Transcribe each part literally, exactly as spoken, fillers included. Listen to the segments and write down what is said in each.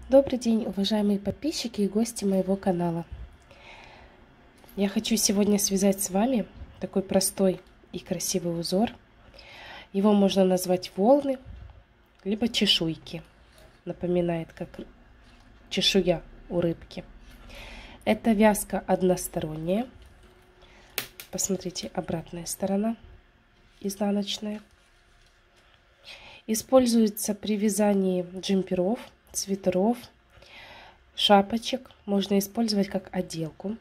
Добрый день, уважаемые подписчики и гости моего канала. Я хочу сегодня связать с вами такой простой и красивый узор. Его можно назвать волны, либо чешуйки. Напоминает, как чешуя у рыбки. Это вязка односторонняя. Посмотрите, обратная сторона, изнаночная. Используется при вязании джемперов, свитеров, шапочек. Можно использовать как отделку.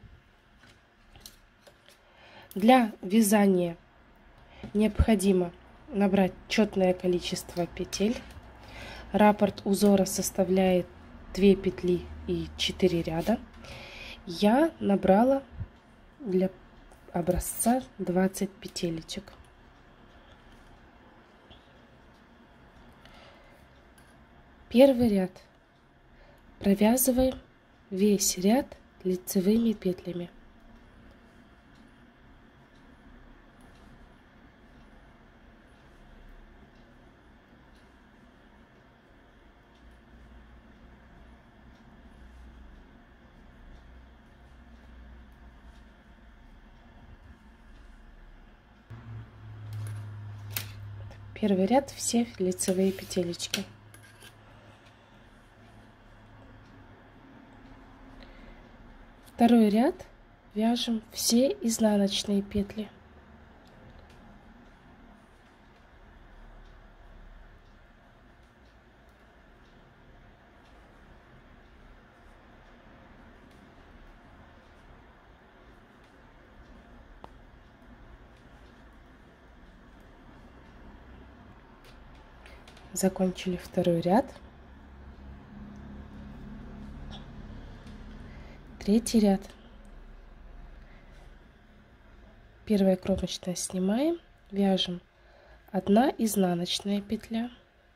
Для вязания необходимо набрать четное количество петель. Раппорт узора составляет две петли и четыре ряда. Я набрала для образца двадцать петелечек. Первый ряд. Провязываем весь ряд лицевыми петлями. Первый ряд все лицевые петелечки. Второй ряд вяжем все изнаночные петли. Закончили второй ряд. Третий ряд. Первая кромочная снимаем, вяжем одна изнаночная петля.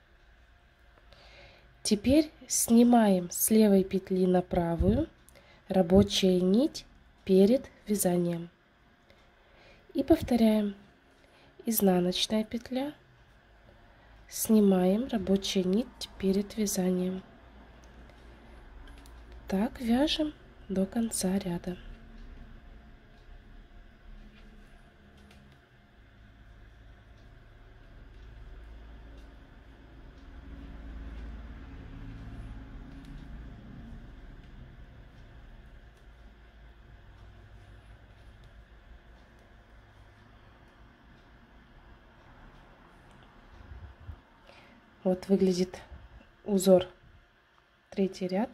Теперь снимаем с левой петли на правую рабочая нить перед вязанием. И повторяем: изнаночная петля, снимаем рабочую нить перед вязанием. Так вяжем до конца ряда. Вот выглядит узор. Третий ряд.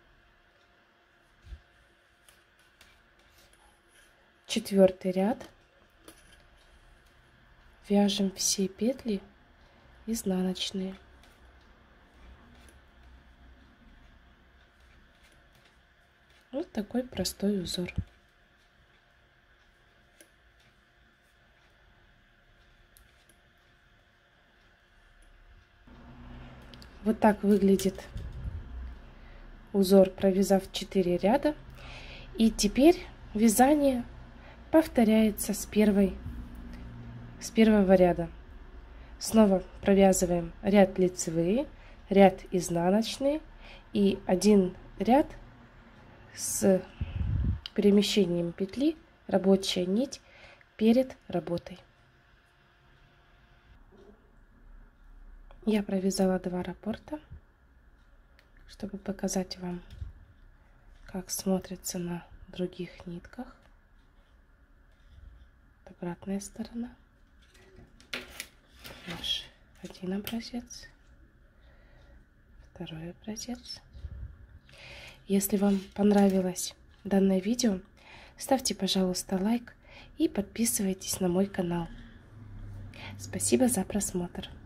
Четвертый ряд. Вяжем все петли изнаночные. Вот такой простой узор. Вот так выглядит узор, провязав четыре ряда. И теперь вязание повторяется с первой, с первого ряда. Снова провязываем ряд лицевые, ряд изнаночные и один ряд с перемещением петли, рабочая нить перед работой. Я провязала два раппорта, чтобы показать вам, как смотрится на других нитках. Обратная сторона. Наш один образец, второй образец. Если вам понравилось данное видео, ставьте, пожалуйста, лайк и подписывайтесь на мой канал. Спасибо за просмотр.